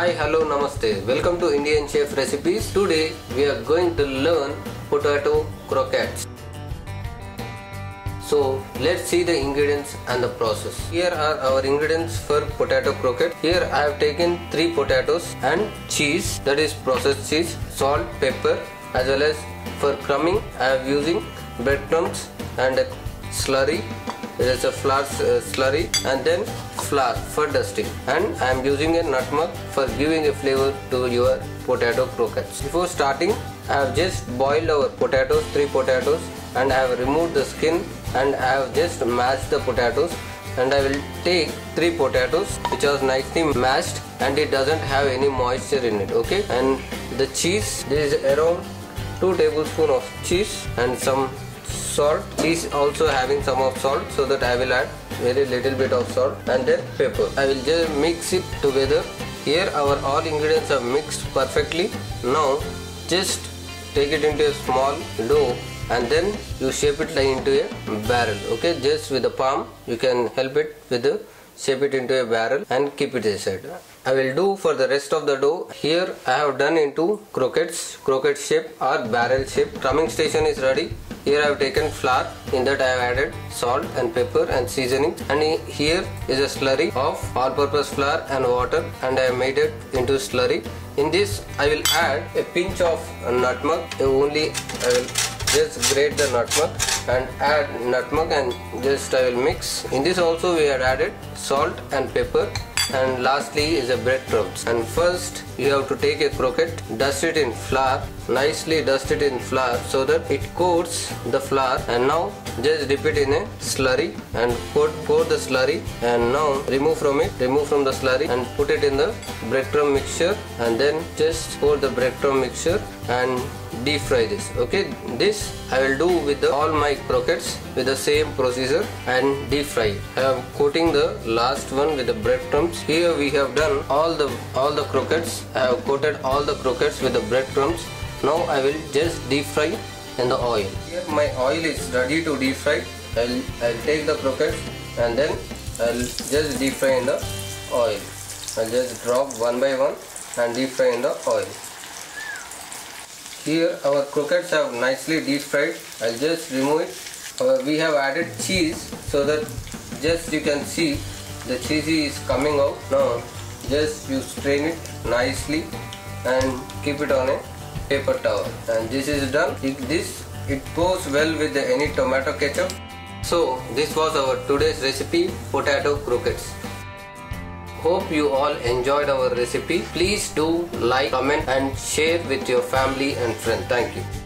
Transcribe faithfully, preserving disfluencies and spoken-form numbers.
Hi, hello, namaste. Welcome to Indian Chef Recipes. Today we are going to learn potato croquettes. So let's see the ingredients and the process. Here are our ingredients for potato croquette. Here I have taken three potatoes and cheese, that is processed cheese, salt, pepper, as well as for crumbing I am using breadcrumbs and a slurry. It is a flour uh, slurry, and then flour for dusting, and I am using a nutmeg for giving a flavor to your potato croquettes. Before starting, I have just boiled our potatoes, three potatoes, and I have removed the skin, and I have just mashed the potatoes, and I will take three potatoes which are nicely mashed and it doesn't have any moisture in it. Okay, and the cheese, this is around two tablespoons of cheese and some salt. Cheese also having some of salt, so that I will add very little bit of salt, and then pepper. I will just mix it together. Here our all ingredients are mixed perfectly. Now just take it into a small dough and then you shape it like into a barrel. Okay, just with the palm you can help it with the shape it into a barrel and keep it aside. I will do for the rest of the dough. Here I have done into croquettes, croquette shape or barrel shape. Crumbing station is ready. Here I have taken flour, in that I have added salt and pepper and seasoning, and here is a slurry of all-purpose flour and water, and I have made it into slurry. In this I will add a pinch of nutmeg. Only I will just grate the nutmeg and add nutmeg and just I will mix. In this also we have added salt and pepper, and lastly is a breadcrumbs. And first you have to take a croquette, dust it in flour, nicely dust it in flour so that it coats the flour, and now just dip it in a slurry and pour, pour the slurry, and now remove from it, remove from the slurry and put it in the breadcrumb mixture, and then just pour the breadcrumb mixture and deep fry this. Okay, this I will do with the, all my croquettes with the same procedure and deep fry. I am coating the last one with the breadcrumbs. Here we have done all the all the croquettes. I have coated all the croquettes with the breadcrumbs. Now I will just deep fry in the oil. Here my oil is ready to deep fry. I'll I'll take the croquettes and then I'll just deep fry in the oil. I'll just drop one by one and deep fry in the oil. Here our croquettes have nicely deep fried. I'll just remove it. Uh, we have added cheese so that just you can see the cheese is coming out. Now just you strain it nicely and keep it on a paper towel, and this is done. It, this it goes well with the, any tomato ketchup. So this was our today's recipe, potato croquettes. Hope you all enjoyed our recipe. Please do like, comment and share with your family and friends. Thank you.